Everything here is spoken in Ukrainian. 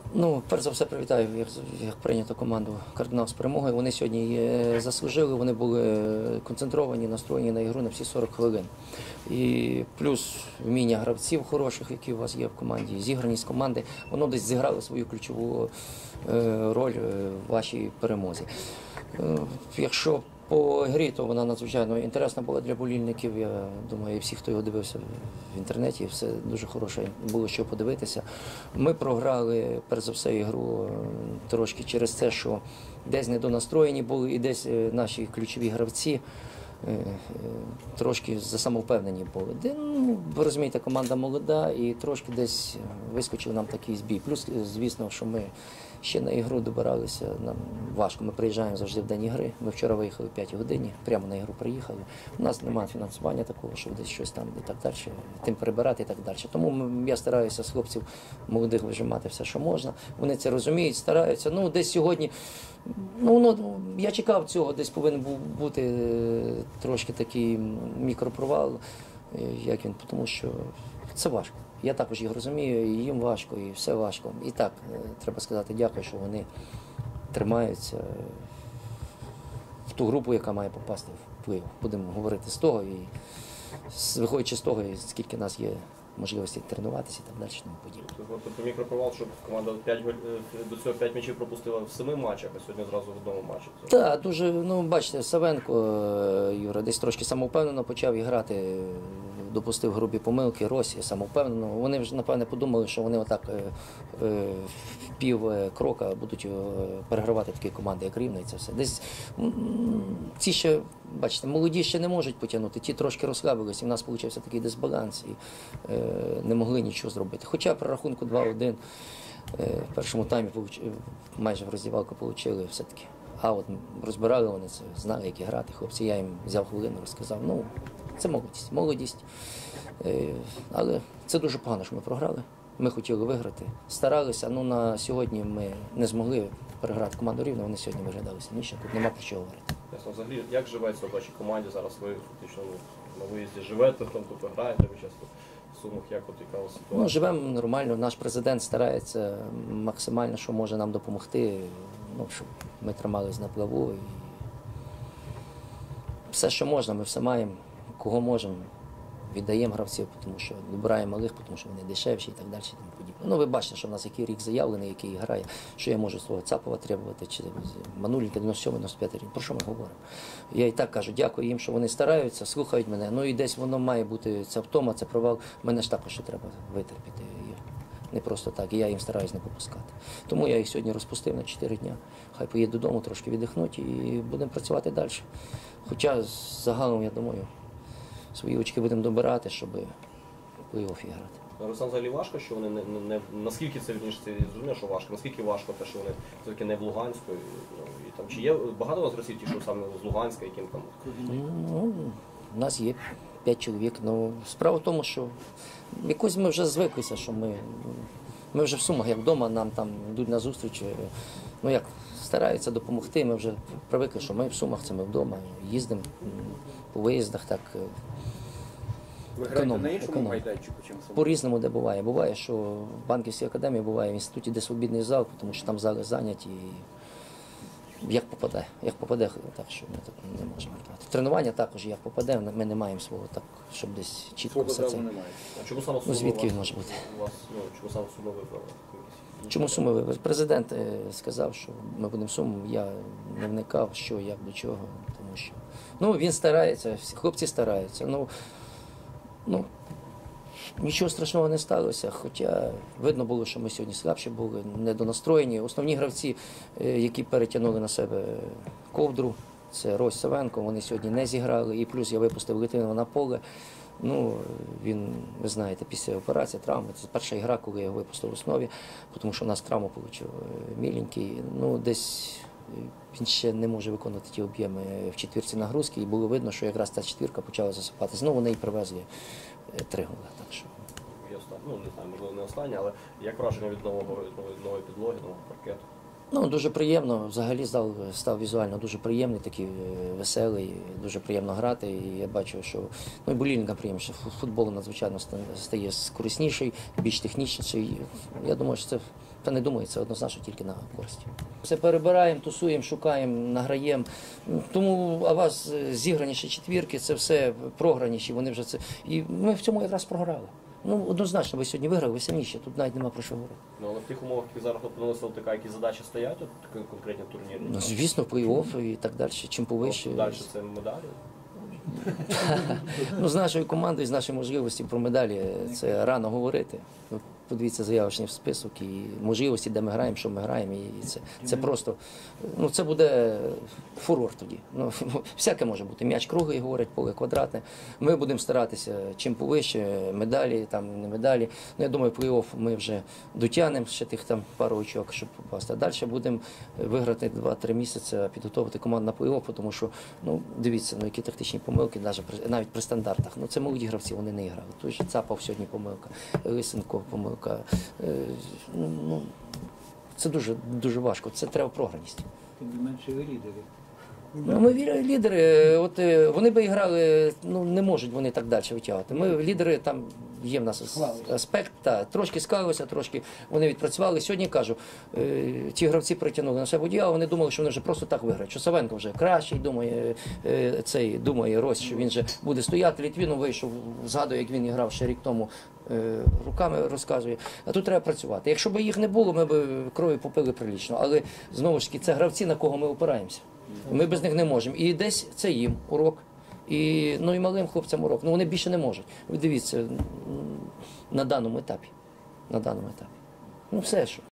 Ну, перш за все, привітаю, як прийнято команду «Кардинал» з перемогою. Вони сьогодні її заслужили, вони були концентровані, настроєні на ігру на всі 40 хвилин. І плюс вміння гравців хороших, які у вас є в команді, зіграність команди, воно десь зіграло свою ключову роль в вашій перемозі. Якщо по грі, то вона надзвичайно інтересна була для болільників. Я думаю, і всі, хто його дивився в інтернеті, все дуже хороше було що подивитися. Ми програли, перш за все, ігру трошки через те, що десь недонастроєні були, і десь наші ключові гравці трошки засамовпевнені були. Ну, ви розумієте, команда молода і трошки десь вискочив нам такий збій. Плюс, звісно, що ми ще на ігру добиралися, нам важко. Ми приїжджаємо завжди в день ігри. Ми вчора виїхали в 5 годині, прямо на ігру приїхали. У нас немає фінансування такого, що десь щось там і так далі, тим прибирати і так далі. Тому я стараюся з хлопців молодих вижимати все, що можна. Вони це розуміють, стараються. Ну, десь сьогодні, я чекав цього, десь повинен був бути трошки такий мікропровал, як він, тому що це важко. Я також їх розумію, і їм важко, і все важко. І так, треба сказати дякую, що вони тримаються в ту групу, яка має попасти в плей-офф. Будемо говорити з того, і виходячи з того, скільки нас є можливості тренуватися і так далі, тому подібне. Тобто мікропровал, щоб команда до цього 5 м'ячів пропустила в 7 матчах, а сьогодні зразу в одному матчі. Так, дуже, бачите, Савенко, Юра, десь трошки самовпевнено почав грати, допустив грубі помилки, Росі самовпевнено. Вони вже, напевне, подумали, що вони отак в пів крока будуть перегравати такі команди, як Рівне, і це все. Десь ці ще, бачите, молоді ще не можуть потягнути, ті трошки розслабились, і в нас вийшов такий дисбаланс, і не могли нічого зробити. Хоча при рахунку 2-1 в першому таймі майже в роздівалку отримали все-таки. А от розбирали вони це, знали, як грати, хлопці. Я їм взяв хвилину, розказав. Ну, це молодість. Але це дуже погано, що ми програли. Ми хотіли виграти, старалися. Ну, на сьогодні ми не змогли переграти команду Рівне, вони сьогодні виглядали сильніше, тут нема про що говорити. Ясно, взагалі, як живеться в вашій команді зараз? Ви фактично на виїзді живете, тут граєте, ви часто в Сумах, як от яка ситуація? Ну, живемо нормально, наш президент старається максимально, що може нам допомогти, щоб ми тримались на плаву. І все, що можна, ми все маємо, кого можемо, віддаємо гравців, тому що вибираємо малих, тому що вони дешевші і так далі. І тому подібне. Ну, ви бачите, що в нас який рік заявлений, який грає, що я можу свого Цапова требувати, чи Манулінка 97-95 рік. Про що ми говоримо? Я і так кажу, дякую їм, що вони стараються, слухають мене. Ну і десь воно має бути, ця втома, це провал. Мене ж також ще треба витерпіти. Не просто так, і я їм стараюсь не попускати. Тому я їх сьогодні розпустив на 4 дні. Хай поїдуть додому, трошки віддихнуть і будемо працювати далі. Хоча загалом, я думаю, свої очки будемо добирати, щоб в плей-офф грати. Руслан, взагалі важко, що вони наскільки це, вірніше, це зрозуміло, що важко, наскільки важко те, що вони все-таки не в Луганську, і там, чи є багато у вас гравців, ті, що саме з Луганська, яким там? Ну, у нас є 5 чоловік. Ну, справа в тому, що якось ми вже звиклися, що ми вже в Сумах, як вдома, нам там йдуть на зустріч, стараються допомогти, ми вже привикли, що ми в Сумах, це ми вдома, їздимо по виїздах, так. Ви граєте на іншому майданчику, чим Суми? По-різному, де буває. Буває, що в банківській академії, буває в інституті, де свобідний зал, тому що там зали зайняті. Як попаде, так що ми так не можемо грати. Тренування також як попаде, ми не маємо свого так, щоб десь чітко все це. Чому саме Суми звідки може бути? Чому саме Суми вибрали? Чому Суми вибрали? Президент сказав, що ми будемо Сумом. Я не вникав, що, як, до чого, тому що він старається, хлопці стараються. Нічого страшного не сталося, хоча видно було, що ми сьогодні слабші були, недонастроєні. Основні гравці, які перетягнули на себе ковдру, це Рось, Савенко, вони сьогодні не зіграли. І плюс я випустив Литвинова на поле. Він, ви знаєте, після операції, травми, це перша гра, коли я його випустив в основі, тому що у нас травму отримав міленький. Десь він ще не може виконувати ті об'єми в четвірці нагрузки, і було видно, що якраз ця четвірка почала засипати. Знову вони і привезли 3 голи. Так що. Не знаю, можливо, не останнє, але як враження від нової підлоги, нового паркету? Ну, дуже приємно. Взагалі зал став візуально дуже приємний, такий веселий, дуже приємно грати. І я бачу, що ну, і болільникам приємно, що футбол надзвичайно стає корисніший, більш технічніший. Я думаю, що це, та не думаю, це однозначно тільки на користь. Все перебираємо, тусуємо, шукаємо, награємо. Тому а вас зіграніші четвірки, це все програніші, вони вже це. І ми в цьому якраз програли. Ну, однозначно, ви сьогодні виграли, ви самі ще, тут навіть нема про що говорити. Ну, але в тих умовах, які зараз опинилися ЛТК, які задачі стоять, от конкретні турніри? Ну, звісно, плей-офф і так далі, чим повище. Далі це медалі? Ну, з нашою командою, з нашої можливості про медалі це рано говорити. Ну, подивіться заявочний список і можливості, де ми граємо, що ми граємо. І це просто, ну це буде фурор тоді. Ну, всяке може бути. М'яч круглий, говорять, поле квадратне. Ми будемо старатися чим повище, медалі, там не медалі. Ну, я думаю, плей-офф ми вже дотягнемо ще тих там пару очок, щоб попасти. А далі будемо виграти 2-3 місяці, підготувати команду на плей-офф, тому що, ну, дивіться, ну, які тактичні помилки, навіть при стандартах. Ну, це молоді гравці, вони не грали. Той же Цапов сьогодні помилка, Лисенко помилка. Ну, це дуже важко, це треба програність. Тим не менше ви лідери. Ну, ми лідери, от вони би грали, ну не можуть вони так далі витягувати. Ми лідери, там є в нас аспект, трошки склалося, трошки вони відпрацювали. Сьогодні кажу, ті гравці притягнули на себе одіяло, вони думали, що вони вже просто так виграють. Що Савенко вже кращий, думає Рось, що він вже буде стояти. Літвінов вийшов, згадує, як він грав ще рік тому, руками розказує. А тут треба працювати. Якщо б їх не було, ми б крові попили прилічно. Але знову ж таки, це гравці, на кого ми опираємося. Ми без них не можемо. І десь це їм урок. І, ну, і малим хлопцям урок. Ну вони більше не можуть. Ви дивіться, на даному етапі. Ну все що.